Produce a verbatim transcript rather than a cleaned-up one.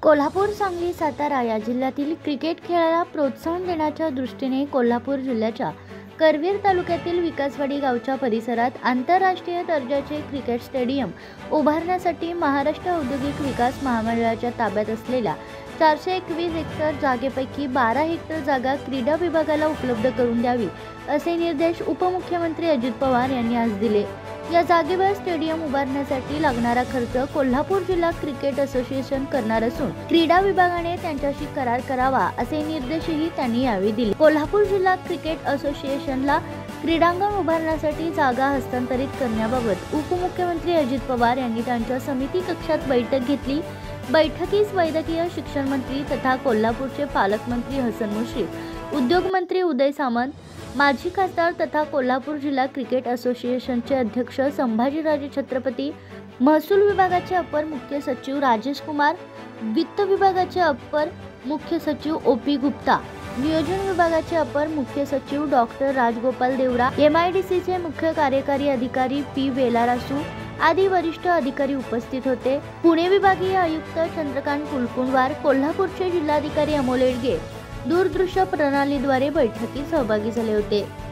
कोल्हापूर, सांगली, सातारा या जिल्ह्यातील क्रिकेट खेळाला प्रोत्साहन देण्याच्या दृष्टीने कोल्हापूर जिल्ह्याच्या करवीर तालुक्यातील विकासवाडी गावच्या परिसरात आंतरराष्ट्रीय दर्जाचे क्रिकेट स्टेडियम उभारण्यासाठी महाराष्ट्र औद्योगिक विकास महामंडळाच्या ताब्यात असलेल्या चारशे एकवीस हेक्टर जागेपैकी बारा हेक्टर जागा क्रीडा विभागाला उपलब्ध करून द्यावी असे निर्देश उपमुख्यमंत्री अजित पवार यांनी आज दिले। या जागेवर स्टेडियम उभारण्यासाठी लागणारा खर्च कोल्हापूर जिल्हा क्रिकेट असोसिएशन करणार असून क्रीडा विभागाने त्यांच्याशी करार करावा असे निर्देशही त्यांनी यावेळी दिले। कोल्हापूर जिल्हा क्रिकेट असोसिएशनला क्रीडांगण उभारण्यासाठी जागा हस्तांतरित करण्याबाबत उपमुख्यमंत्री अजित पवार यांनी त्यांच्या समिती कक्षात बैठक घेतली। बैठकीस वैद्यकीय शिक्षण मंत्री तथा कोल्हापूरचे पालकमंत्री हसन मुश्रीफ, उद्योग मंत्री उदय सामंत, माजी खासदार तथा कोल्हापूर जिल्हा क्रिकेट असोसिएशनचे अध्यक्ष संभाजीराजे छत्रपती, महसूल विभागाचे अपर मुख्य सचिव राजेश कुमार, वित्त विभागाचे अपर मुख्य सचिव ओ पी गुप्ता, नियोजन विभागाचे अपर मुख्य सचिव doctor Rajgopal Devra, M I D C चे मुख्य कार्यकारी अधिकारी पी वेलारासू आदी वरिष्ठ अधिकारी उपस्थित होते। पुणे विभागीय आयुक्त चंद्रकांत कुलकुंडवार, कोल्हापूरचे जिल्हाधिकारी अमोल येडगे दूरदृश्य प्रणालीद्वारे बैठकीत सहभागी झाले होते।